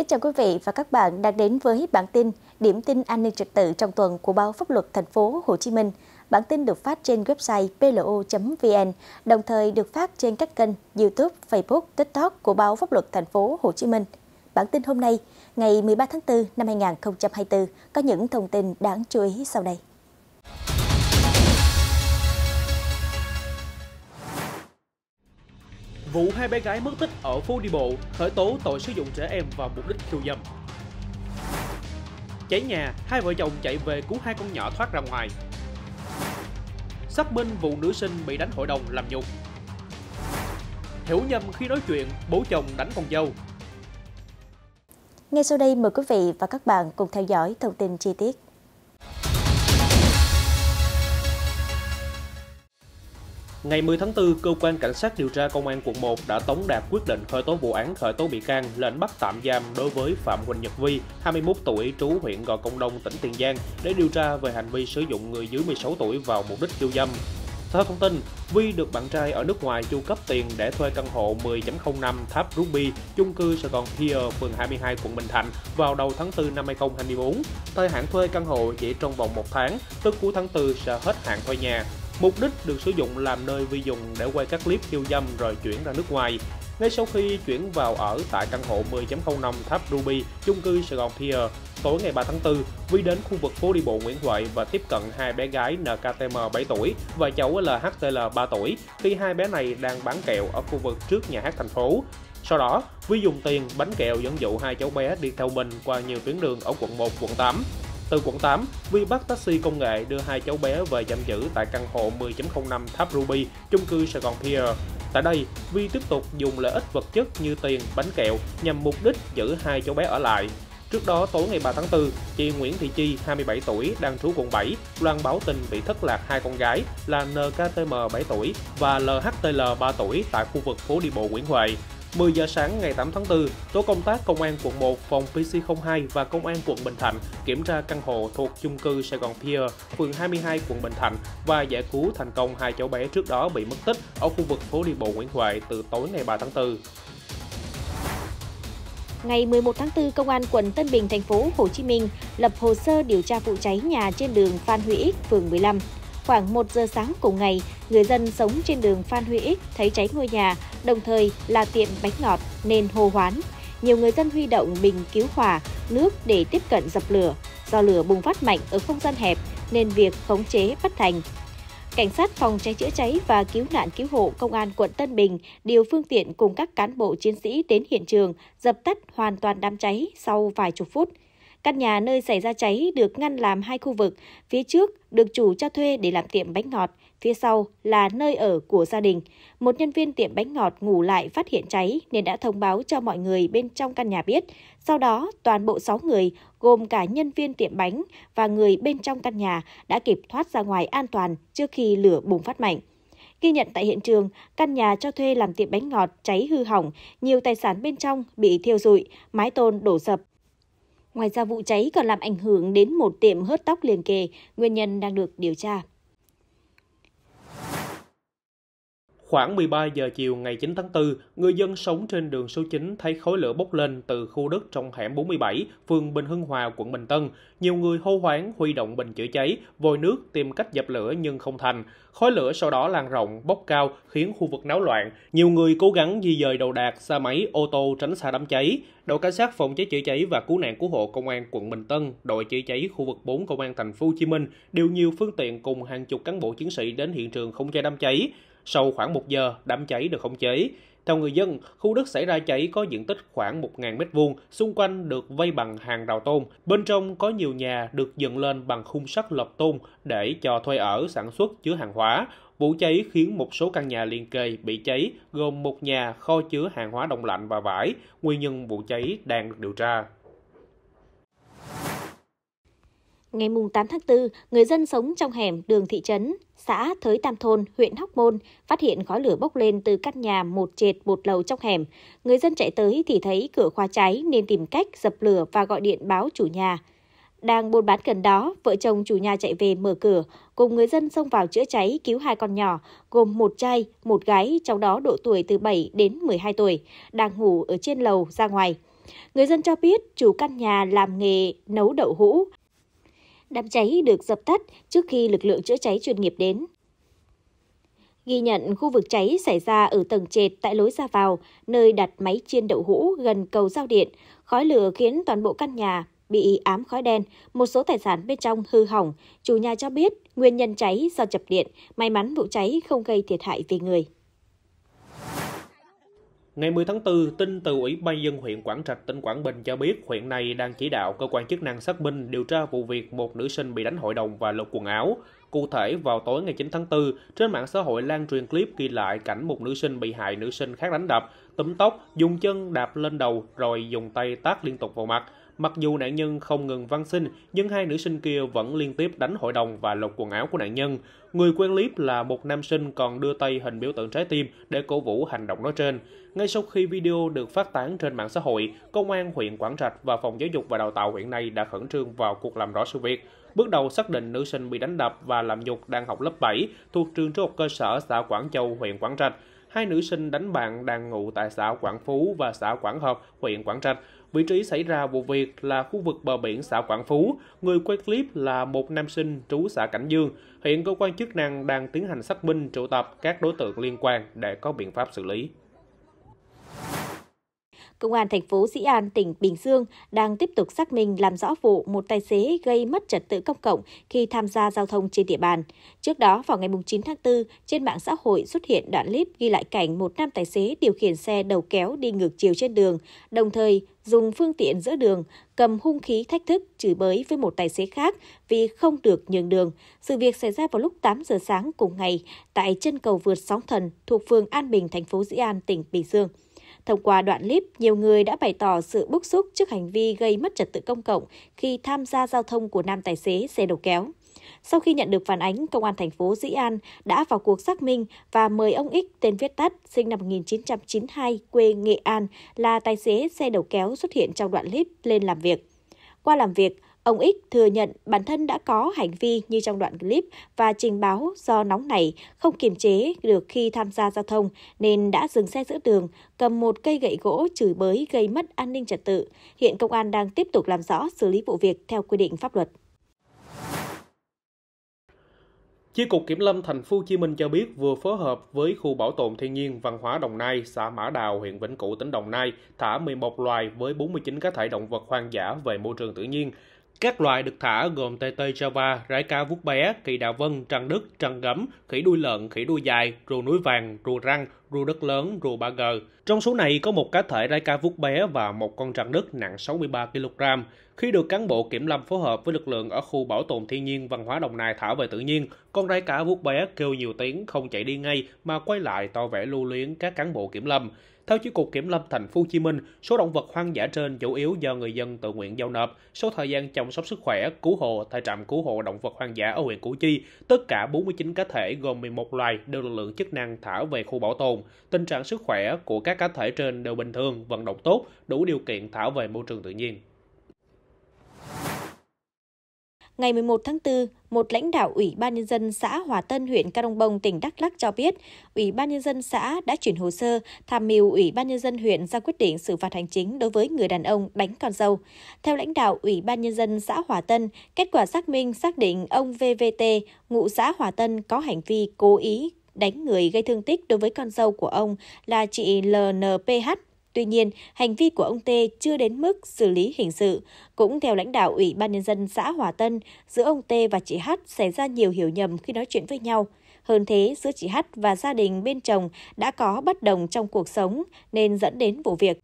chào quý vị và các bạn đang đến với bản tin điểm tin an ninh trật tự trong tuần của báo Pháp luật Thành phố Hồ Chí Minh. Bản tin được phát trên website plo.vn, đồng thời được phát trên các kênh YouTube, Facebook, TikTok của báo Pháp luật Thành phố Hồ Chí Minh. Bản tin hôm nay, ngày 13 tháng 4 năm 2024, có những thông tin đáng chú ý sau đây. Vụ hai bé gái mất tích ở phố đi bộ, khởi tố tội sử dụng trẻ em vào mục đích khiêu dâm. Cháy nhà, hai vợ chồng chạy về cứu hai con nhỏ thoát ra ngoài. Xác minh vụ nữ sinh bị đánh hội đồng làm nhục. Hiểu nhầm khi nói chuyện, bố chồng đánh con dâu. Ngay sau đây mời quý vị và các bạn cùng theo dõi thông tin chi tiết. Ngày 10 tháng 4, Cơ quan Cảnh sát điều tra Công an quận 1 đã tống đạt quyết định khởi tố vụ án khởi tố bị can, lệnh bắt tạm giam đối với Phạm Huỳnh Nhật Vi, 21 tuổi, trú huyện Gò Công Đông, tỉnh Tiền Giang, để điều tra về hành vi sử dụng người dưới 16 tuổi vào mục đích khiêu dâm. Theo thông tin, Vi được bạn trai ở nước ngoài chu cấp tiền để thuê căn hộ 10.05 Tháp Ruby, chung cư Sài Gòn Pier, phường 22, quận Bình Thạnh vào đầu tháng 4 năm 2024. Thời hạn thuê căn hộ chỉ trong vòng 1 tháng, tức cuối tháng 4 sẽ hết hạn thuê nhà. Mục đích được sử dụng làm nơi Vi dùng để quay các clip khiêu dâm rồi chuyển ra nước ngoài. Ngay sau khi chuyển vào ở tại căn hộ 10.05 Tháp Ruby, chung cư Sài Gòn Pier, tối ngày 3 tháng 4, Vi đến khu vực phố đi bộ Nguyễn Huệ và tiếp cận hai bé gái NKTM 7 tuổi và cháu LHTL 3 tuổi khi hai bé này đang bán kẹo ở khu vực trước nhà hát thành phố. Sau đó, Vi dùng tiền, bánh kẹo dẫn dụ hai cháu bé đi theo mình qua nhiều tuyến đường ở quận 1, quận 8. Từ quận 8, Vi bắt taxi công nghệ đưa hai cháu bé về giam giữ tại căn hộ 10.05 Tháp Ruby, chung cư Sài Gòn Pier. Tại đây, Vi tiếp tục dùng lợi ích vật chất như tiền, bánh kẹo nhằm mục đích giữ hai cháu bé ở lại. Trước đó, tối ngày 3 tháng 4, chị Nguyễn Thị Chi, 27 tuổi, đang trú quận 7, loan báo tin bị thất lạc hai con gái là NKTM 7 tuổi và LHTL 3 tuổi tại khu vực phố đi bộ Nguyễn Huệ. 10 giờ sáng ngày 8 tháng 4, tổ công tác Công an quận 1, phòng PC02 và Công an quận Bình Thạnh kiểm tra căn hộ thuộc chung cư Sài Gòn Pier, phường 22, quận Bình Thạnh và giải cứu thành công hai cháu bé trước đó bị mất tích ở khu vực phố đi bộ Nguyễn Huệ từ tối ngày 3 tháng 4. Ngày 11 tháng 4, Công an quận Tân Bình, thành phố Hồ Chí Minh lập hồ sơ điều tra vụ cháy nhà trên đường Phan Huy Ích, phường 15. Khoảng 1 giờ sáng cùng ngày, người dân sống trên đường Phan Huy Ích thấy cháy ngôi nhà, đồng thời là tiệm bánh ngọt nên hô hoán. Nhiều người dân huy động bình cứu hỏa, nước để tiếp cận dập lửa. Do lửa bùng phát mạnh ở không gian hẹp nên việc khống chế bất thành. Cảnh sát phòng cháy chữa cháy và cứu nạn cứu hộ Công an quận Tân Bình điều phương tiện cùng các cán bộ chiến sĩ đến hiện trường dập tắt hoàn toàn đám cháy sau vài chục phút. Căn nhà nơi xảy ra cháy được ngăn làm hai khu vực, phía trước được chủ cho thuê để làm tiệm bánh ngọt, phía sau là nơi ở của gia đình. Một nhân viên tiệm bánh ngọt ngủ lại phát hiện cháy nên đã thông báo cho mọi người bên trong căn nhà biết. Sau đó, toàn bộ 6 người, gồm cả nhân viên tiệm bánh và người bên trong căn nhà đã kịp thoát ra ngoài an toàn trước khi lửa bùng phát mạnh. Ghi nhận tại hiện trường, căn nhà cho thuê làm tiệm bánh ngọt cháy hư hỏng, nhiều tài sản bên trong bị thiêu rụi, mái tôn đổ sập. Ngoài ra, vụ cháy còn làm ảnh hưởng đến một tiệm hớt tóc liền kề, nguyên nhân đang được điều tra. Khoảng 13 giờ chiều ngày 9 tháng 4, người dân sống trên đường số 9 thấy khói lửa bốc lên từ khu đất trong hẻm 47, phường Bình Hưng Hòa, quận Bình Tân. Nhiều người hô hoáng huy động bình chữa cháy, vòi nước tìm cách dập lửa nhưng không thành. Khói lửa sau đó lan rộng, bốc cao khiến khu vực náo loạn. Nhiều người cố gắng di dời đồ đạc, xe máy, ô tô tránh xa đám cháy. Đội cảnh sát phòng cháy chữa cháy và cứu nạn cứu hộ Công an quận Bình Tân, đội chữa cháy khu vực 4 Công an thành phố Hồ Chí Minh điều nhiều phương tiện cùng hàng chục cán bộ chiến sĩ đến hiện trường khống chế đám cháy. Sau khoảng 1 giờ, đám cháy được khống chế. Theo người dân, khu đất xảy ra cháy có diện tích khoảng 1.000 m², xung quanh được vây bằng hàng rào tôn. Bên trong có nhiều nhà được dựng lên bằng khung sắt lợp tôn để cho thuê ở, sản xuất chứa hàng hóa. Vụ cháy khiến một số căn nhà liền kề bị cháy, gồm một nhà kho chứa hàng hóa đông lạnh và vải. Nguyên nhân vụ cháy đang được điều tra. Ngày 8 tháng 4, người dân sống trong hẻm đường thị trấn, xã Thới Tam Thôn, huyện Hóc Môn phát hiện khói lửa bốc lên từ căn nhà một trệt một lầu trong hẻm. Người dân chạy tới thì thấy cửa khóa cháy nên tìm cách dập lửa và gọi điện báo chủ nhà. Đang buôn bán gần đó, vợ chồng chủ nhà chạy về mở cửa, cùng người dân xông vào chữa cháy cứu hai con nhỏ, gồm một trai, một gái, trong đó độ tuổi từ 7 đến 12 tuổi, đang ngủ ở trên lầu ra ngoài. Người dân cho biết chủ căn nhà làm nghề nấu đậu hũ. Đám cháy được dập tắt trước khi lực lượng chữa cháy chuyên nghiệp đến. Ghi nhận khu vực cháy xảy ra ở tầng trệt tại lối ra vào, nơi đặt máy chiên đậu hũ gần cầu giao điện. Khói lửa khiến toàn bộ căn nhà bị ám khói đen, một số tài sản bên trong hư hỏng. Chủ nhà cho biết nguyên nhân cháy do chập điện, may mắn vụ cháy không gây thiệt hại về người. Ngày 10 tháng 4, tin từ Ủy ban nhân dân huyện Quảng Trạch, tỉnh Quảng Bình cho biết huyện này đang chỉ đạo cơ quan chức năng xác minh điều tra vụ việc một nữ sinh bị đánh hội đồng và lột quần áo. Cụ thể, vào tối ngày 9 tháng 4, trên mạng xã hội lan truyền clip ghi lại cảnh một nữ sinh bị hại nữ sinh khác đánh đập, túm tóc, dùng chân đạp lên đầu rồi dùng tay tát liên tục vào mặt. Mặc dù nạn nhân không ngừng van xin, nhưng hai nữ sinh kia vẫn liên tiếp đánh hội đồng và lột quần áo của nạn nhân. Người quay clip là một nam sinh còn đưa tay hình biểu tượng trái tim để cổ vũ hành động nói trên. Ngay sau khi video được phát tán trên mạng xã hội, Công an huyện Quảng Trạch và Phòng Giáo dục và Đào tạo huyện này đã khẩn trương vào cuộc làm rõ sự việc. Bước đầu xác định nữ sinh bị đánh đập và làm nhục đang học lớp 7 thuộc trường trung học cơ sở xã Quảng Châu, huyện Quảng Trạch. Hai nữ sinh đánh bạn đang ngụ tại xã Quảng Phú và xã Quảng Hợp, huyện Quảng Trạch. Vị trí xảy ra vụ việc là khu vực bờ biển xã Quảng Phú. Người quay clip là một nam sinh trú xã Cảnh Dương. Hiện cơ quan chức năng đang tiến hành xác minh triệu tập các đối tượng liên quan để có biện pháp xử lý. Công an thành phố Dĩ An, tỉnh Bình Dương đang tiếp tục xác minh làm rõ vụ một tài xế gây mất trật tự công cộng khi tham gia giao thông trên địa bàn. Trước đó, vào ngày 9 tháng 4, trên mạng xã hội xuất hiện đoạn clip ghi lại cảnh một nam tài xế điều khiển xe đầu kéo đi ngược chiều trên đường, đồng thời dùng phương tiện giữa đường, cầm hung khí thách thức, chửi bới với một tài xế khác vì không được nhường đường. Sự việc xảy ra vào lúc 8 giờ sáng cùng ngày tại chân cầu vượt Sóng Thần thuộc phường An Bình, thành phố Dĩ An, tỉnh Bình Dương. Thông qua đoạn clip, nhiều người đã bày tỏ sự bức xúc trước hành vi gây mất trật tự công cộng khi tham gia giao thông của nam tài xế xe đầu kéo. Sau khi nhận được phản ánh, Công an thành phố Dĩ An đã vào cuộc xác minh và mời ông X, tên viết tắt, sinh năm 1992, quê Nghệ An, là tài xế xe đầu kéo xuất hiện trong đoạn clip lên làm việc. Qua làm việc, ông X thừa nhận bản thân đã có hành vi như trong đoạn clip và trình báo do nóng nảy, không kiềm chế được khi tham gia giao thông nên đã dừng xe giữa đường, cầm một cây gậy gỗ chửi bới gây mất an ninh trật tự. Hiện công an đang tiếp tục làm rõ xử lý vụ việc theo quy định pháp luật. Chi cục Kiểm lâm Thành phố Hồ Chí Minh cho biết vừa phối hợp với khu bảo tồn thiên nhiên văn hóa Đồng Nai, xã Mã Đào, huyện Vĩnh Cửu, tỉnh Đồng Nai thả 11 loài với 49 cá thể động vật hoang dã về môi trường tự nhiên. Các loài được thả gồm tê tê Java, rái cá vuốt bé, kỳ đà vân, trăng Đức, trăng gấm, khỉ đuôi lợn, khỉ đuôi dài, rùa núi vàng, rùa răng, rùa đất lớn, rùa 3G. Trong số này có một cá thể rái cá vuốt bé và một con trăng Đức nặng 63 kg. Khi được cán bộ kiểm lâm phối hợp với lực lượng ở khu bảo tồn thiên nhiên văn hóa Đồng Nai thả về tự nhiên, con rái cá vuốt bé kêu nhiều tiếng không chạy đi ngay mà quay lại tỏ vẻ lưu luyến các cán bộ kiểm lâm. Theo Chi cục Kiểm lâm Thành phố Hồ Chí Minh, số động vật hoang dã trên chủ yếu do người dân tự nguyện giao nộp. Sau thời gian chăm sóc sức khỏe, cứu hộ tại trạm cứu hộ động vật hoang dã ở huyện Củ Chi, tất cả 49 cá thể gồm 11 loài đều lực lượng chức năng thả về khu bảo tồn. Tình trạng sức khỏe của các cá thể trên đều bình thường, vận động tốt, đủ điều kiện thả về môi trường tự nhiên. Ngày 11 tháng 4, một lãnh đạo Ủy ban Nhân dân xã Hòa Tân, huyện Crong Bông, tỉnh Đắk Lắk cho biết, Ủy ban Nhân dân xã đã chuyển hồ sơ tham mưu Ủy ban Nhân dân huyện ra quyết định xử phạt hành chính đối với người đàn ông đánh con dâu. Theo lãnh đạo Ủy ban Nhân dân xã Hòa Tân, kết quả xác minh xác định ông VVT, ngụ xã Hòa Tân có hành vi cố ý đánh người gây thương tích đối với con dâu của ông là chị LNPH. Tuy nhiên, hành vi của ông T chưa đến mức xử lý hình sự. Cũng theo lãnh đạo Ủy ban Nhân dân xã Hòa Tân, giữa ông T và chị H xảy ra nhiều hiểu nhầm khi nói chuyện với nhau. Hơn thế, giữa chị H và gia đình bên chồng đã có bất đồng trong cuộc sống nên dẫn đến vụ việc.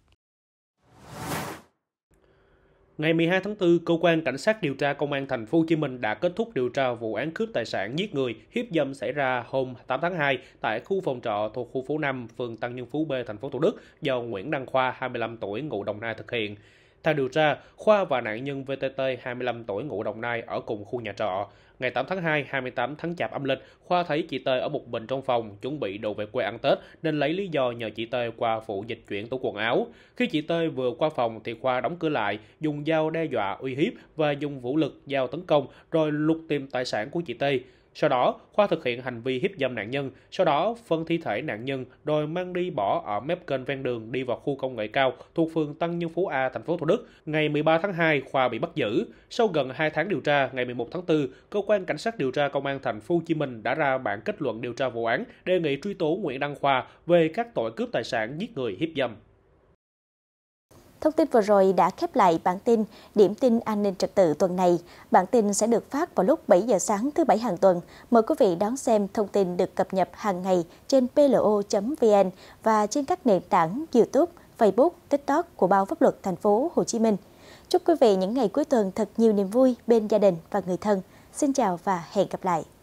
Ngày 12 tháng 4, Cơ quan Cảnh sát điều tra Công an Thành phố Hồ Chí Minh đã kết thúc điều tra vụ án cướp tài sản giết người, hiếp dâm xảy ra hôm 8 tháng 2 tại khu phòng trọ thuộc khu phố 5, phường Tăng Nhân Phú B, thành phố Thủ Đức do Nguyễn Đăng Khoa, 25 tuổi, ngụ Đồng Nai thực hiện. Theo điều tra, Khoa và nạn nhân VTT, 25 tuổi, ngụ Đồng Nai ở cùng khu nhà trọ. Ngày 8 tháng 2, 28 tháng Chạp âm lịch, Khoa thấy chị T ở một mình trong phòng, chuẩn bị đồ về quê ăn Tết nên lấy lý do nhờ chị T qua phụ dịch chuyển tủ quần áo. Khi chị T vừa qua phòng thì Khoa đóng cửa lại, dùng dao đe dọa uy hiếp và dùng vũ lực dao tấn công rồi lục tìm tài sản của chị T. Sau đó, Khoa thực hiện hành vi hiếp dâm nạn nhân, sau đó phân thi thể nạn nhân rồi mang đi bỏ ở mép kênh ven đường đi vào khu công nghệ cao thuộc phường Tân Nhân Phú A, thành phố Thủ Đức. Ngày 13 tháng 2, Khoa bị bắt giữ. Sau gần 2 tháng điều tra, ngày 11 tháng 4, cơ quan cảnh sát điều tra công an thành phố Hồ Chí Minh đã ra bản kết luận điều tra vụ án, đề nghị truy tố Nguyễn Đăng Khoa về các tội cướp tài sản, giết người, hiếp dâm. Thông tin vừa rồi đã khép lại bản tin Điểm tin an ninh trật tự tuần này. Bản tin sẽ được phát vào lúc 7 giờ sáng thứ Bảy hàng tuần. Mời quý vị đón xem thông tin được cập nhật hàng ngày trên plo.vn và trên các nền tảng YouTube, Facebook, TikTok của Báo Pháp luật Thành phố Hồ Chí Minh. Chúc quý vị những ngày cuối tuần thật nhiều niềm vui bên gia đình và người thân. Xin chào và hẹn gặp lại.